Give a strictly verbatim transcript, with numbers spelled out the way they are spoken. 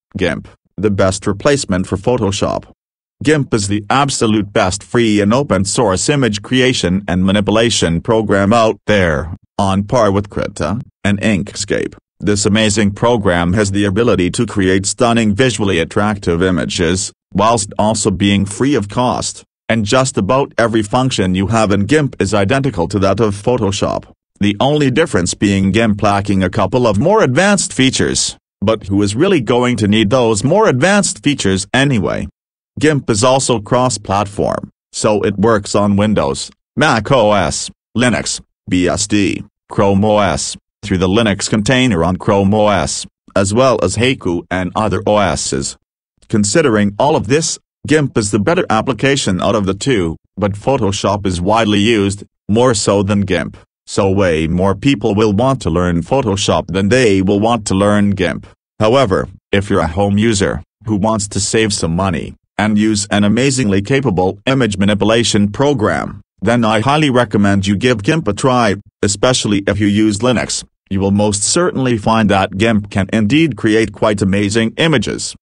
GIMP, the best replacement for Photoshop. GIMP is the absolute best free and open-source image creation and manipulation program out there, on par with Krita and Inkscape. This amazing program has the ability to create stunning visually attractive images, whilst also being free of cost, and just about every function you have in GIMP is identical to that of Photoshop, the only difference being GIMP lacking a couple of more advanced features, but who is really going to need those more advanced features anyway? GIMP is also cross-platform, so it works on Windows, Mac O S, Linux, B S D, Chrome O S, through the Linux container on Chrome O S, as well as Haiku and other O Ss. Considering all of this, GIMP is the better application out of the two, but Photoshop is widely used, more so than GIMP, so way more people will want to learn Photoshop than they will want to learn GIMP. However, if you're a home user, who wants to save some money, and use an amazingly capable image manipulation program, then I highly recommend you give GIMP a try, especially if you use Linux. You will most certainly find that GIMP can indeed create quite amazing images.